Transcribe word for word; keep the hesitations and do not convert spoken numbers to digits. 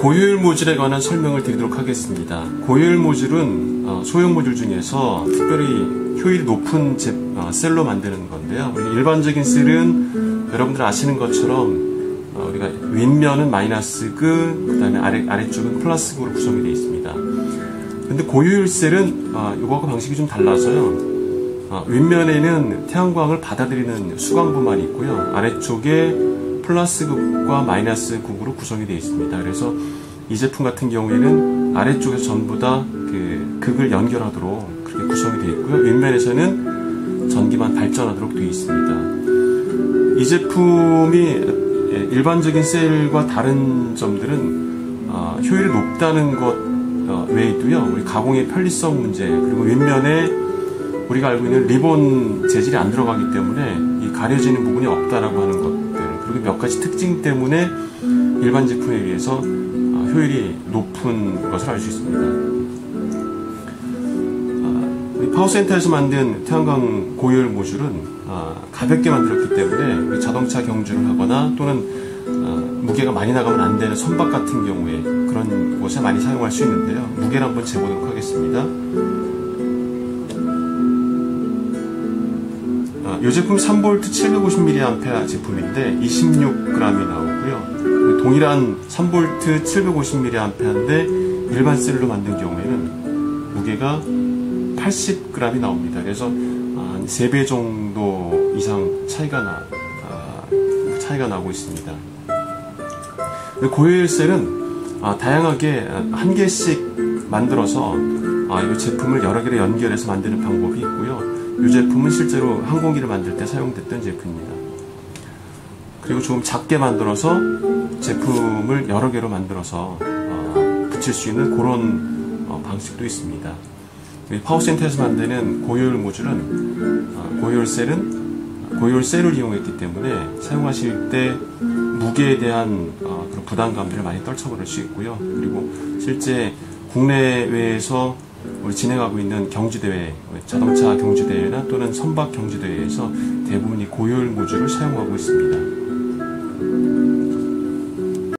고효율 모듈에 관한 설명을 드리도록 하겠습니다. 고효율 모듈은 소형 모듈 중에서 특별히 효율이 높은 제, 어, 셀로 만드는 건데요. 우리 일반적인 셀은 여러분들 아시는 것처럼 어, 우리가 윗면은 마이너스 그, 그 다음에 아래, 아래쪽은 플러스 구로 구성이 되어 있습니다. 근데 고효율 셀은 어, 이거하고 방식이 좀 달라서요. 어, 윗면에는 태양광을 받아들이는 수광부만 있고요. 아래쪽에 플러스 극과 마이너스 극으로 구성이 되어 있습니다. 그래서 이 제품 같은 경우에는 아래쪽에서 전부 다 그 극을 연결하도록 그렇게 구성이 되어 있고요. 윗면에서는 전기만 발전하도록 되어 있습니다. 이 제품이 일반적인 셀과 다른 점들은 어, 효율이 높다는 것 어, 외에도요. 우리 가공의 편리성 문제, 그리고 윗면에 우리가 알고 있는 리본 재질이 안 들어가기 때문에 이 가려지는 부분이 없다라고 하는 것들, 그리고 몇 가지 특징 때문에 일반 제품에 비해서 효율이 높은 것을 알 수 있습니다. 우리 파워센터에서 만든 태양광 고효율 모듈은 가볍게 만들었기 때문에 자동차 경주를 하거나 또는 무게가 많이 나가면 안 되는 선박 같은 경우에 그런 곳에 많이 사용할 수 있는데요. 무게를 한번 재보도록 하겠습니다. 이 제품 삼 볼트 칠백오십 밀리앰페어 제품인데 이십육 그램이 나오고요. 동일한 삼 볼트 칠백오십 밀리앰페어인데 일반 셀로 만든 경우에는 무게가 팔십 그램이 나옵니다. 그래서 한 세 배 정도 이상 차이가 나, 차이가 나고 있습니다. 고효율 셀은 다양하게 한 개씩 만들어서 이 제품을 여러 개로 연결해서 만드는 방법이 있고요. 이 제품은 실제로 항공기를 만들 때 사용됐던 제품입니다. 그리고 조금 작게 만들어서 제품을 여러 개로 만들어서 어, 붙일 수 있는 그런 어, 방식도 있습니다. 파워센터에서 만드는 고효율 모듈은 어, 고효율 셀은 고효율 셀을 이용했기 때문에 사용하실 때 무게에 대한 어, 그런 부담감들을 많이 떨쳐버릴 수 있고요. 그리고 실제 국내외에서 우리 진행하고 있는 경주대회, 자동차 경주대회나 또는 선박 경주대회에서 대부분이 고효율 모듈을 사용하고 있습니다.